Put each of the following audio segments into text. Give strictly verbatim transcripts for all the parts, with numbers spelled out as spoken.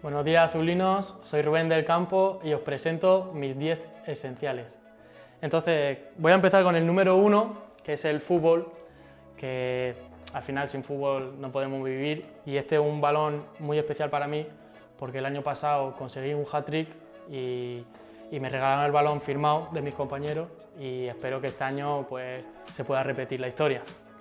Buenos días, azulinos, soy Rubén del Campo y os presento mis diez esenciales. Entonces, voy a empezar con el número uno, que es el fútbol, que al final sin fútbol no podemos vivir, y este es un balón muy especial para mí porque el año pasado conseguí un hat-trick y, y me regalaron el balón firmado de mis compañeros y espero que este año pues, se pueda repetir la historia.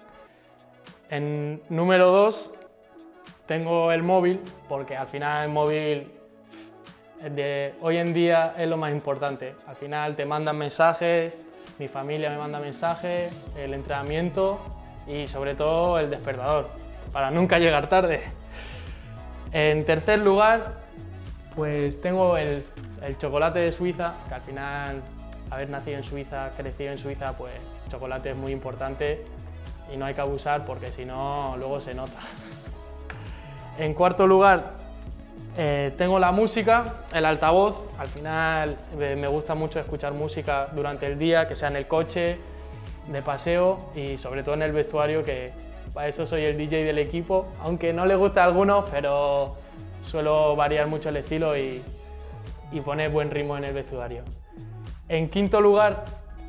En número dos, tengo el móvil, porque al final el móvil de hoy en día es lo más importante. Al final te mandan mensajes, mi familia me manda mensajes, el entrenamiento y sobre todo el despertador, para nunca llegar tarde. En tercer lugar, pues tengo el, el chocolate de Suiza, que al final, haber nacido en Suiza, crecido en Suiza, pues el chocolate es muy importante y no hay que abusar porque si no, luego se nota. En cuarto lugar, eh, tengo la música, el altavoz. Al final eh, me gusta mucho escuchar música durante el día, que sea en el coche, de paseo y sobre todo en el vestuario, que para eso soy el D J del equipo, aunque no le gusta a algunos, pero suelo variar mucho el estilo y, y poner buen ritmo en el vestuario. En quinto lugar,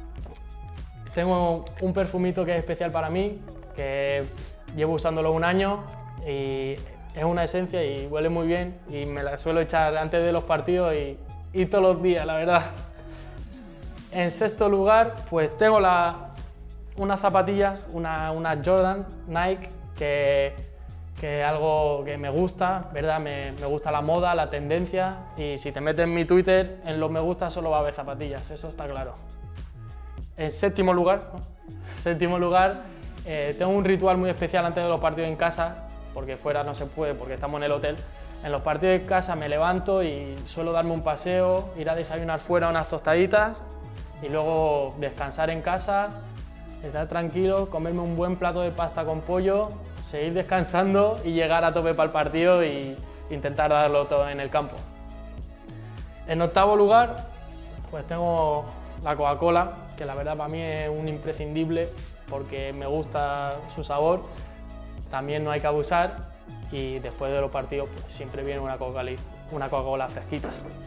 tengo un perfumito que es especial para mí, que llevo usándolo un año y es una esencia y huele muy bien y me la suelo echar antes de los partidos y, y todos los días, la verdad. En sexto lugar, pues tengo la, unas zapatillas, una, unas Jordan Nike, que, que es algo que me gusta, ¿verdad? Me, me gusta la moda, la tendencia, y si te metes en mi Twitter, en los me gusta solo va a haber zapatillas, eso está claro. En séptimo lugar, ¿no? séptimo lugar eh, tengo un ritual muy especial antes de los partidos en casa, porque fuera no se puede, porque estamos en el hotel. En los partidos de casa me levanto y suelo darme un paseo, ir a desayunar fuera unas tostaditas y luego descansar en casa, estar tranquilo, comerme un buen plato de pasta con pollo, seguir descansando y llegar a tope para el partido e intentar darlo todo en el campo. En octavo lugar, pues tengo la Coca-Cola, que la verdad para mí es un imprescindible porque me gusta su sabor. También no hay que abusar y después de los partidos pues, siempre viene una Coca-Cola una Coca-Cola fresquita.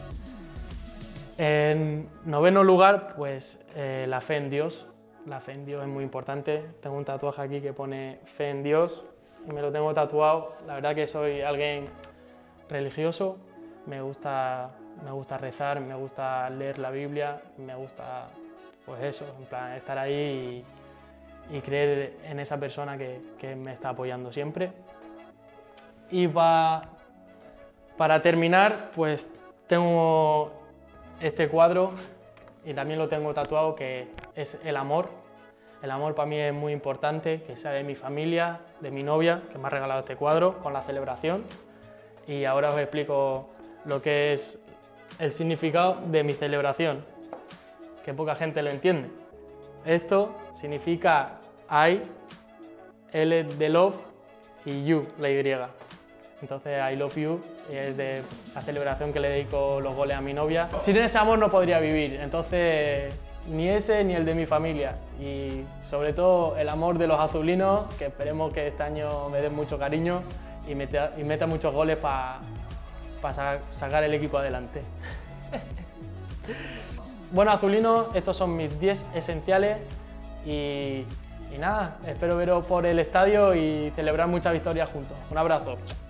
En noveno lugar, pues eh, la fe en Dios. La fe en Dios es muy importante. Tengo un tatuaje aquí que pone fe en Dios y me lo tengo tatuado. La verdad que soy alguien religioso, me gusta, me gusta rezar, me gusta leer la Biblia, me gusta pues eso, en plan, estar ahí y, y creer en esa persona que, que me está apoyando siempre. Y pa, para terminar, pues tengo este cuadro y también lo tengo tatuado, que es el amor. El amor para mí es muy importante, que sea de mi familia, de mi novia, que me ha regalado este cuadro con la celebración. Y ahora os explico lo que es el significado de mi celebración, que poca gente lo entiende. Esto significa I, L de love y you, la Y. Entonces I love you es de la celebración que le dedico los goles a mi novia. Sin ese amor no podría vivir, entonces ni ese ni el de mi familia. Y sobre todo el amor de los azulinos, que esperemos que este año me den mucho cariño y meta, y meta muchos goles para pa sacar el equipo adelante. Bueno, azulinos, estos son mis diez esenciales y, y nada, espero veros por el estadio y celebrar muchas victorias juntos. Un abrazo.